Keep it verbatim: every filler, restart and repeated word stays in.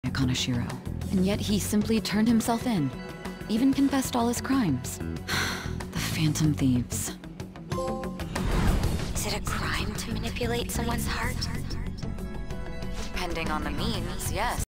Kanashiro. And yet he simply turned himself in. Even confessed all his crimes. The Phantom Thieves. Is it a crime to manipulate someone's heart? Depending on the means, yes.